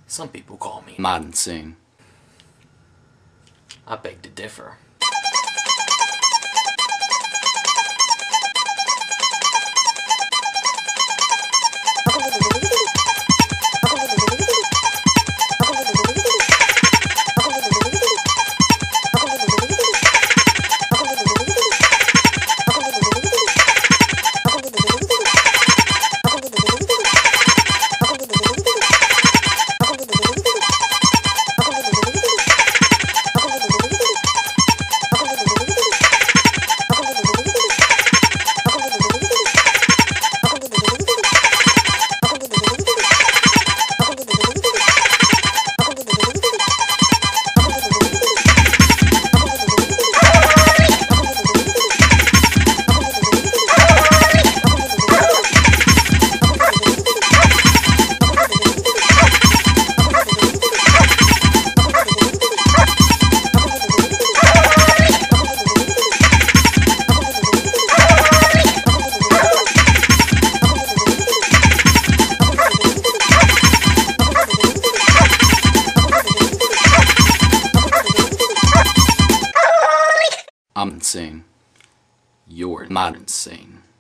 Some people call me mad insane. I beg to differ. I'm insane. You're not insane.